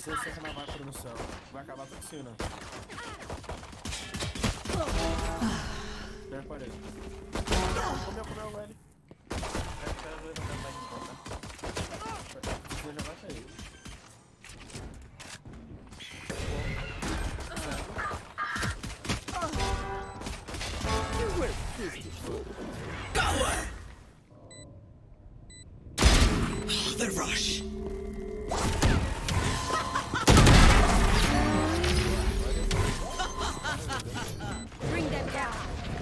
Você fica na máquina no céu. Vai acabar com a piscina. Já parei. Comeu, velho. Você já vai sair. Power! The rush! Bring them down.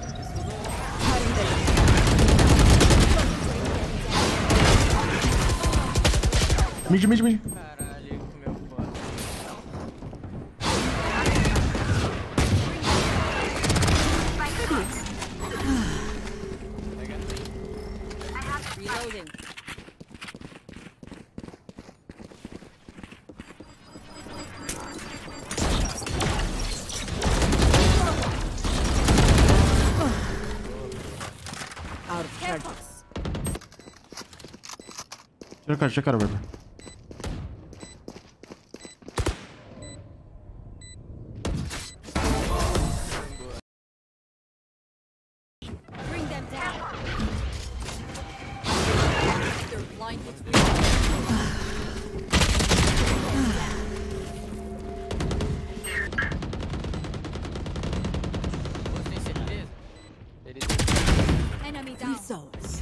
Mid. Caralho, comeu fora. Reloading. Out of charges. Tira a cara, velho. Bring them down. They're blinded. Tem certeza? Ele Enemy down. Souls.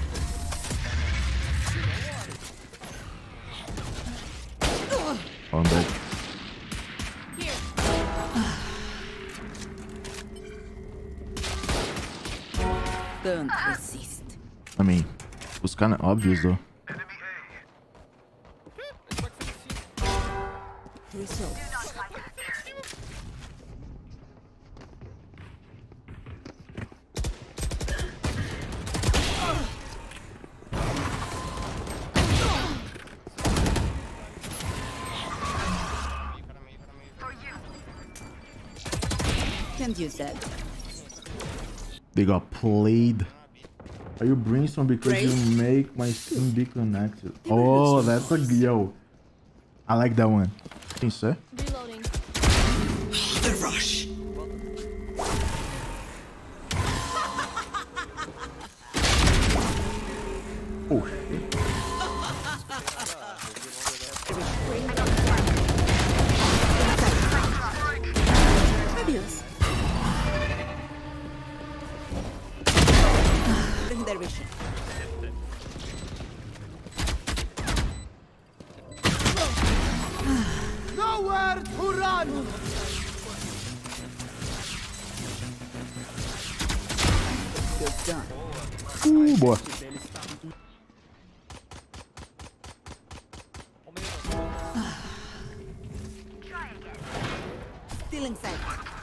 On deck. Here. Don't resist. I mean, it was kind of obvious though. Results. Can't use that. They got played. Are you Brimstone because Grace? you make my stream be connected? Oh, that's a yo. I like that one. Think so? Reloading. The rush! Oh shit. Fabulous. Bring their vision. Nowhere to run! You're done. Boa. Still inside.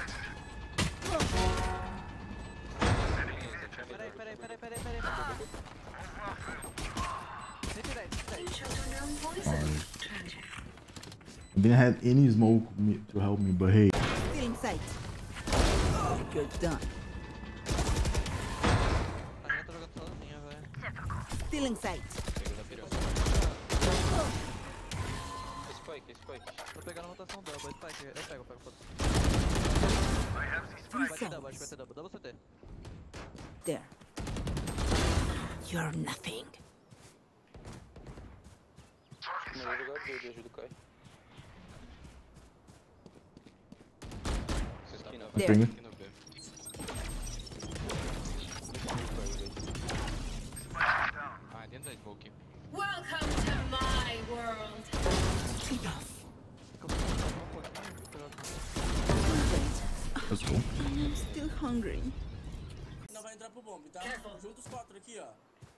I didn't have any smoke to help me, but hey. Still inside. You're done. Still inside. Vou pegar na rotação double, spike. Eu pego. Vai ter double, double CT. There. You're nothing. Não vou jogar verde, ajuda o Kai. There. Bring it. Ah, dentro da smoke. Welcome to my world. Enough. Let's go. I'm still hungry. Não vai entrar pro bombe, tá? Junta os quatro aqui, ó.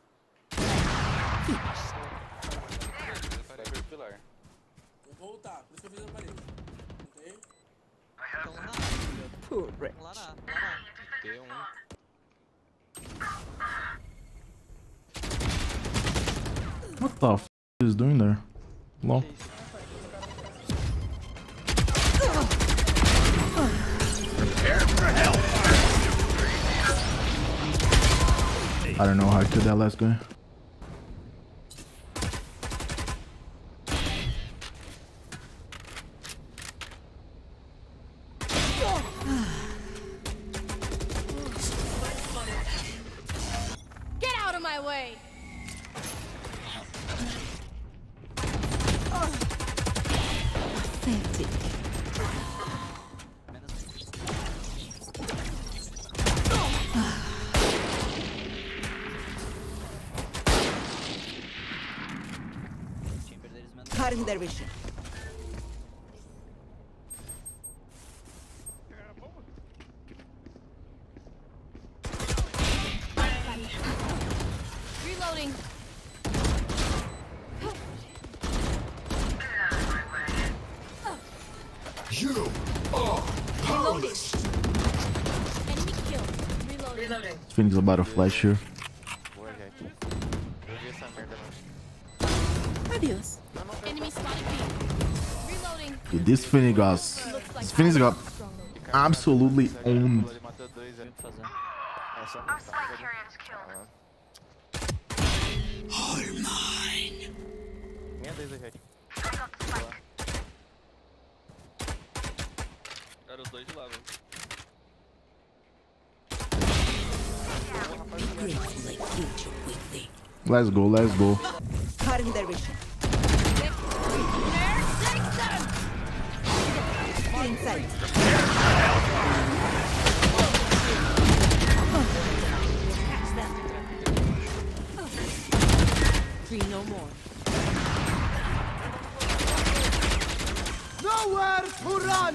Vai ver o pilar. Vou voltar, por isso que eu fiz a parede. Juntei. Poor Rex. Lá na. T1. What the f is doing there? Lol. I don't know how I killed that last guy. Pathetic. Cutting their vision. Reloading. You are powerless. Enemy killed. Reloading. Phoenix is about to flash here. Boa, gente. Eu vi essa merda, mano. Adios. Enemy spotted B. Reloading. Dude, this Phoenix got absolutely owned. Ele matou dois, é. All mine. Minha dois, gente. Era os dois de lá, velho. Gratefully future with thee. Let's go, let's go. Cutting their vision. Inside. Three no more. Nowhere to run.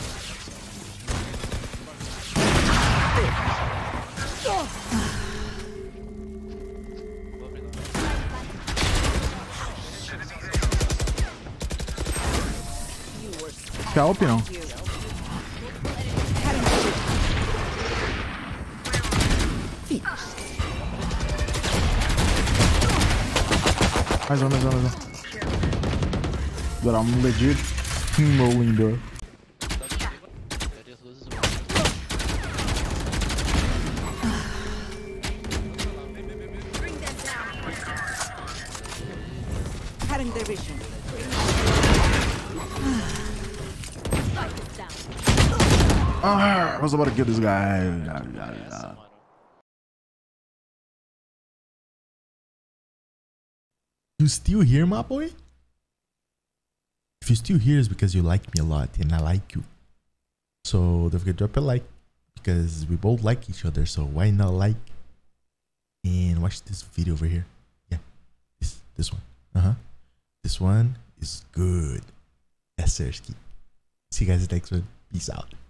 Scalp, não. Mais um. But I'm legit steamrolling, bro. Cutting their vision. I was about to kill this guy. You still here, my boy? If you're still here, it's because you like me a lot and I like you. So don't forget to drop a like because we both like each other. So why not like and watch this video over here? Yeah, this one. This one is good. Yes, sir. See you guys next one. Peace out.